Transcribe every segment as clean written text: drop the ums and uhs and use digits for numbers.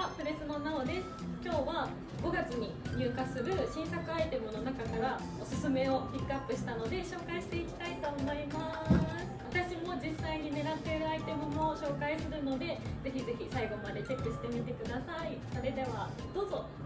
は、プレスのなおです。今日は5月に入荷する新作アイテムの中からおすすめをピックアップしたので紹介していきたいと思います。私も実際に狙っているアイテムも紹介するので、ぜひぜひ最後までチェックしてみてください。それではどうぞ。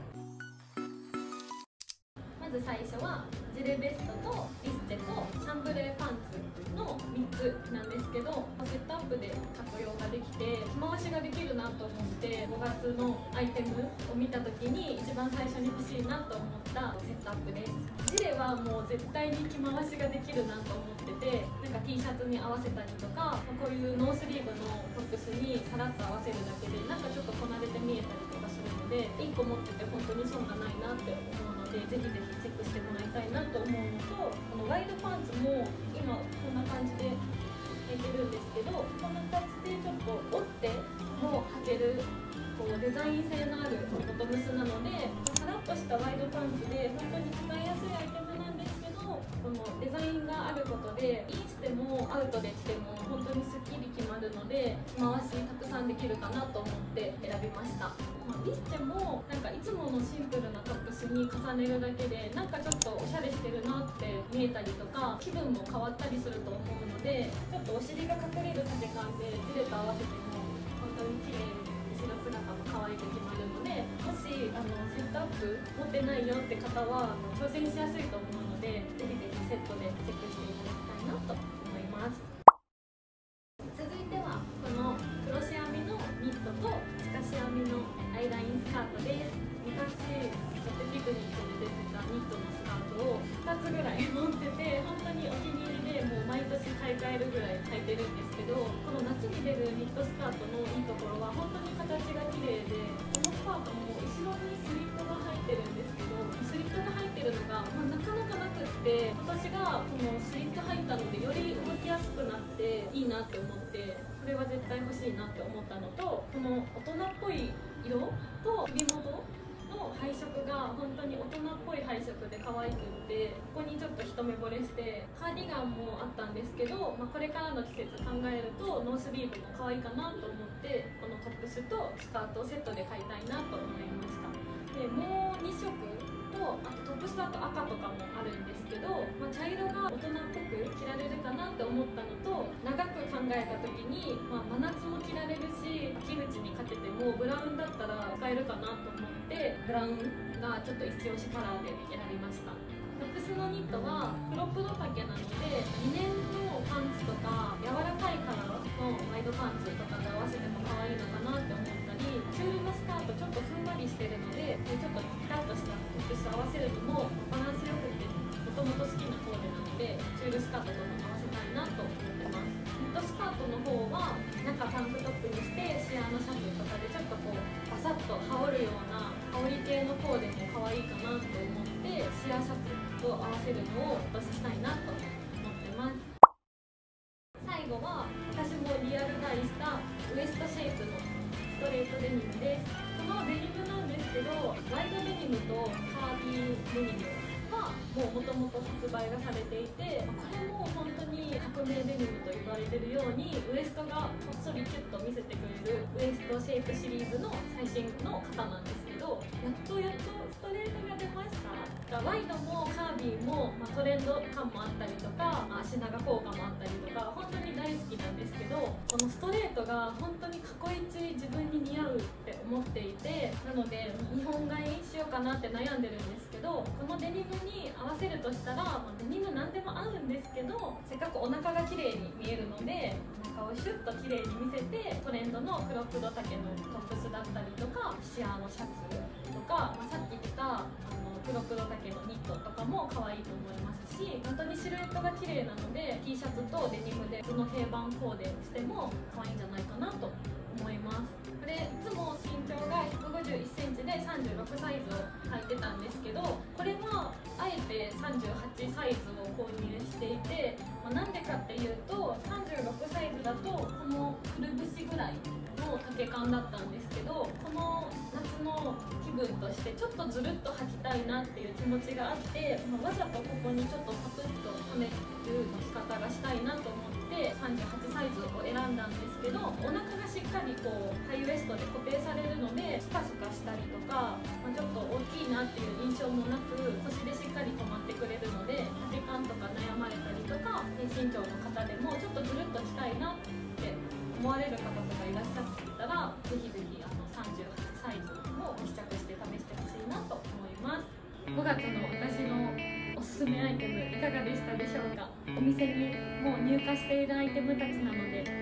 まず最初はジレベストとビスチェとシャンブレーパンツの3つなんですけど、セットアップで着用ができて着回しができるなと思って、5月のアイテムを見た時に一番最初に欲しいなと思ったセットアップです。ジレはもう絶対に着回しができるなと思ってて、なんか T シャツに合わせたりとか、こういうノースリーブのトップスにさらっと合わせるだけでなんかちょっとこなれて見えたりとかするので、1個持ってて本当に損がないなって思うので、ぜひぜひチェックしてもらいたいなと思うのと、このワイドパンツも今こんな感じで履いてるんですけど、こんな感じでちょっと折っても履けるこうデザイン性のあるボトムスなので、さらっとしたワイドパンツで本当に使いやすいアイテムなんですけど、このデザインがあることでインしてもアウトで着ても本当にすっきり決まるので、着回したくさんできるかなと思って選びました。ビスチェもなんかいつものシンプルなトップスに重ねるだけでなんかちょっとおしゃれしてるなって見えたりとか、気分も変わったりすると思うので、ちょっとお尻が隠れる丈感でジレと合わせても本当に綺麗に後ろ姿も可愛く決まるので、もしセットアップ持ってないよって方は挑戦しやすいと思うので、ぜひぜひセットでチェックしていただきたいなと思います。続いてはこのクロシ編みのニットと透かし編みのアイラインスカートです。昔ちょっとピクニックに出てたニットのスカートを2つぐらい持ってて、本当にお気に入りでもう毎年買い替えるぐらい履いてるんですけど、この夏に出るニットスカートのいいところは本当に形が綺麗で、このスカートも後ろにスリットが入ってるんですけど、スリットが入ってるのが、なかなかなくって、私がこのスリット入ったのでより動きやすくなっていいなって思って、これは絶対欲しいなって思ったのと、この大人っぽい色と首元の配色が本当に大人っぽい配色で可愛くって、ここにちょっと一目惚れして、カーディガンもあったんですけど、これからの季節考えるとノースリーブも可愛いかなと思って、このトップスとスカートをセットで買いたいなと思いました。でもう2色と、あとトップスだと赤とかもあるんですけど、茶色が大人っぽく着られるかなって思ったのと、長く考えた時に、真夏も着られるし、秋口にかけてもブラウンだったら使えるかなと思って、ブラウンがちょっと一押しカラーで選びました。トップスのニットはクロップド丈なので、リネンのパンツとか柔らかいカラーのワイドパンツとかと合わせても可愛いのかなって思ったり、チュールのスカートちょっとふんわりしてるので、ちょっとピタッとしたトップス合わせるのもバランスよくて、もともと好きなコーデなので、チュールスカートとも合わせたいなと思ってます。ニットスカートの方は中タンクトップにしてシアーのシャツとかでちょっとこうバサッと羽織るような羽織系のコーデも可愛いかなと思って、シアーシャツと合わせるのを今年したいなと思ってます。最後は私もリアル買いしたウエストシェイプのストレートデニムです。このデニムなんですけど、ワイドデニムとカーディデニムはもともと発売がされていて、これも本当に革命デニムと言われているように、ウエストがほっそりキュッと見せてくれるウエストシェイプシリーズの最新の型なんですけど、やっとストレートが出ました。ワイドもカーディも、トレンド感もあったりとか、足長効果もあったりとか、本当に大好きなんですけど、このストレートが本当に過去一自分に似合うって思っていて、なので日本買いしようかなって悩んでるんですけど、このデニムに合わせるとしたら、デニム何でも合うんですけど、せっかくお腹が綺麗に見えるので、お腹をシュッと綺麗に見せて、トレンドのクロップド丈のトップスだったりとか、シアーのシャツとか、さっき言ったクロップド丈のニットとかも可愛いと思いますし、本当にシルエットが綺麗なので T シャツとデニムでその定番コーデしても可愛いんじゃないかなと思います。これいつも身長が151センチで36サイズを履いてたんですけど、これはあえて38サイズを購入していて、なんでかっていうと、36サイズだとこのくるぶしぐらいの丈感だったんですけど、この夏の気分としてちょっとずるっと履きたいなっていう気持ちがあって、わざとここにちょっとパクッとはめる着方がしたいなと思って38サイズを選んだんですけど、お腹がしっかりこうハイウエストで固定されるのでスカスでもちょっとずるっとしたいなって思われる方とかいらっしゃったら、ぜひぜひ38サイズも試着して試してほしいなと思います。5月の私のおすすめアイテムいかがでしたでしょうか。お店にもう入荷しているアイテムたちなので、